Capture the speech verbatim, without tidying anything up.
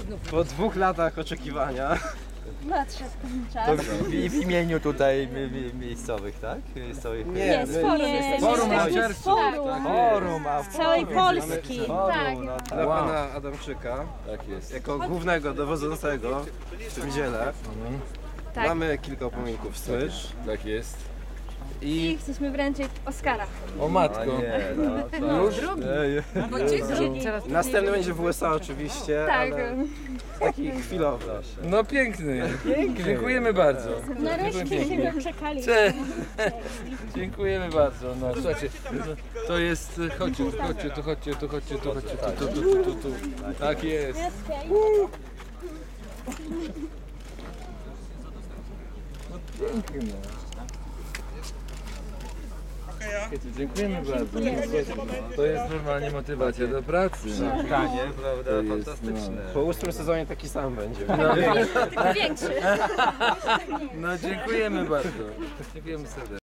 Po dwóch latach oczekiwania. Nadszedł ten To czas. w, w imieniu tutaj mi, mi, miejscowych, tak? Miejscowych. Nie, Nie, my- z forum nie, jesteśmy. forum Jesteśmy z harcerstwa. forum. Forum, a Z całej forum. Polski. Forum, Tak. no Dla tak. pana Adamczyka, Tak jest. jako głównego dowodzącego w tym dziele, Tak. mamy kilka upominków smycz. Tak jest. I chcemy wręczyć Oscara. O A matko. nie, no to Już? Ej, Następny będzie w U S A oczywiście, Tak. ale taki chwilowy. No piękny. Piękny. Dziękujemy bardzo. Nareszcie się doczekali. Cze- Dziękujemy bardzo. No słuchajcie, to, to jest. Chodźcie, tu, chodźcie, tu chodźcie, tu chodźcie, tu chodźcie, tu, tu, tu, tu, tu, tu. Tak jest. Piękny. Słuchajcie, dziękujemy bardzo. To jest normalnie motywacja do pracy. Tanie, prawda? To jest, Fantastyczne. Po ósmym sezonie taki sam będzie. Tylko większy. No dziękujemy bardzo. Dziękujemy serdecznie.